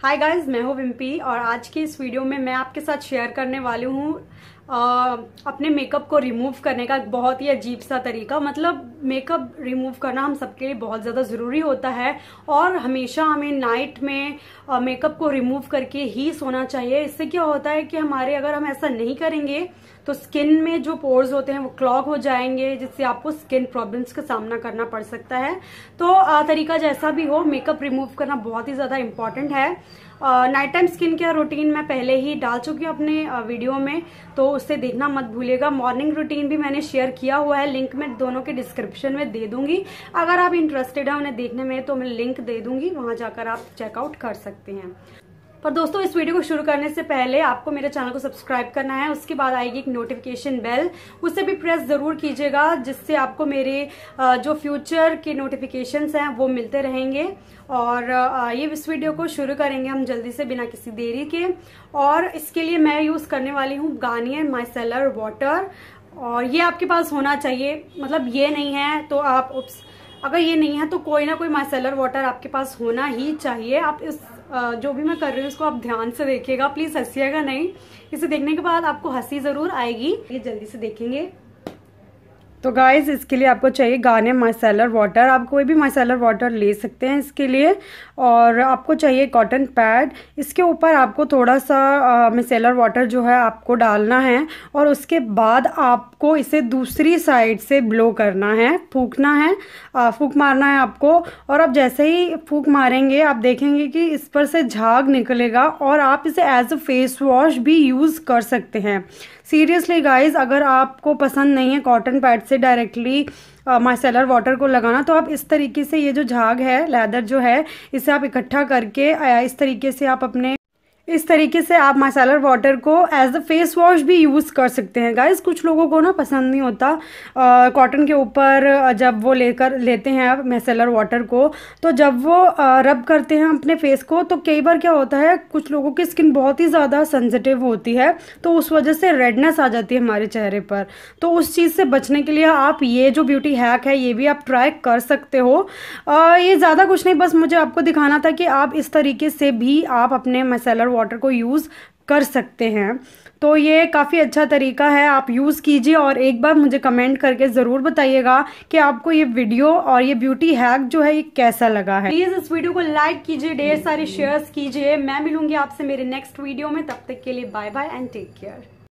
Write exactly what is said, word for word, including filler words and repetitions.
Hi guys, मैं हूँ Wimpy और आज की इस वीडियो में मैं आपके साथ शेयर करने वाली हूँ अपने मेकअप को रिमूव करने का एक बहुत ही अजीब सा तरीका। मतलब मेकअप रिमूव करना हम सबके लिए बहुत ज़्यादा ज़रूरी होता है और हमेशा हमें नाइट में मेकअप को रिमूव करके ही सोना चाहिए। इससे क्या होता है कि हमारे अगर हम ऐसा नहीं करेंगे तो स्किन में जो पोर्स होते हैं वो क्लॉग हो जाएंगे, जिससे आपको स्किन प्रॉब्लम्स का सामना करना पड़ सकता है। तो आ, तरीका जैसा भी हो, मेकअप रिमूव करना बहुत ही ज़्यादा इंपॉर्टेंट है। Night time skin care routine मैं पहले ही डाल चुकी हूँ अपने आ, वीडियो में, तो उससे देखना मत भूलिएगा। मॉर्निंग रूटीन भी मैंने शेयर किया हुआ है, लिंक मैं दोनों के डिस्क्रिप्शन में दे दूंगी। अगर आप इंटरेस्टेड हैं उन्हें देखने में तो मैं लिंक दे दूंगी, वहां जाकर आप चेकआउट कर सकते हैं। पर दोस्तों, इस वीडियो को शुरू करने से पहले आपको मेरे चैनल को सब्सक्राइब करना है, उसके बाद आएगी एक नोटिफिकेशन बेल, उसे भी प्रेस जरूर कीजिएगा, जिससे आपको मेरे जो फ्यूचर के नोटिफिकेशंस हैं वो मिलते रहेंगे। और ये इस वीडियो को शुरू करेंगे हम जल्दी से बिना किसी देरी के। और इसके लिए मैं यूज करने वाली हूँ गार्नियर माइसेलर वाटर, और ये आपके पास होना चाहिए। मतलब ये नहीं है तो आप उप्स, अगर ये नहीं है तो कोई ना कोई माइसेलर वाटर आपके पास होना ही चाहिए। आप इस जो भी मैं कर रही हूँ इसको आप ध्यान से देखिएगा, प्लीज हंसिएगा नहीं। इसे देखने के बाद आपको हंसी जरूर आएगी, ये जल्दी से देखेंगे। तो गाइज, इसके लिए आपको चाहिए गार्नियर माइसेलर वाटर। आप कोई भी माइसेलर वाटर ले सकते हैं इसके लिए। और आपको चाहिए कॉटन पैड। इसके ऊपर आपको थोड़ा सा माइसेलर वाटर जो है आपको डालना है, और उसके बाद आपको इसे दूसरी साइड से ब्लो करना है, फूंकना है, फूंक मारना है आपको। और आप जैसे ही फूंक मारेंगे आप देखेंगे कि इस पर से झाग निकलेगा, और आप इसे एज अ फेस वॉश भी यूज़ कर सकते हैं। सीरियसली गाइज, अगर आपको पसंद नहीं है कॉटन पैड से डायरेक्टली माइसेलर वाटर को लगाना, तो आप इस तरीके से ये जो झाग है, लेदर जो है, इसे आप इकट्ठा करके इस तरीके से आप अपने इस तरीके से आप माइसेलर वाटर को एज अ फेस वॉश भी यूज़ कर सकते हैं। गाइस, कुछ लोगों को ना पसंद नहीं होता कॉटन के ऊपर जब वो लेकर लेते हैं माइसेलर वाटर को, तो जब वो रब करते हैं अपने फेस को, तो कई बार क्या होता है, कुछ लोगों की स्किन बहुत ही ज़्यादा सेंसिटिव होती है, तो उस वजह से रेडनेस आ जाती है हमारे चेहरे पर। तो उस चीज़ से बचने के लिए आप ये जो ब्यूटी हैक है ये भी आप ट्राई कर सकते हो। आ, ये ज़्यादा कुछ नहीं, बस मुझे आपको दिखाना था कि आप इस तरीके से भी आप अपने माइसेलर वाटर को यूज़ कर सकते हैं। तो ये काफ़ी अच्छा तरीका है, आप यूज़ कीजिए और एक बार मुझे कमेंट करके ज़रूर बताइएगा कि आपको ये वीडियो और ये ब्यूटी हैक जो है ये कैसा लगा है। प्लीज़ इस वीडियो को लाइक कीजिए, ढेर सारे शेयर्स कीजिए। मैं मिलूंगी आपसे मेरे नेक्स्ट वीडियो में, तब तक के लिए bye bye and take care.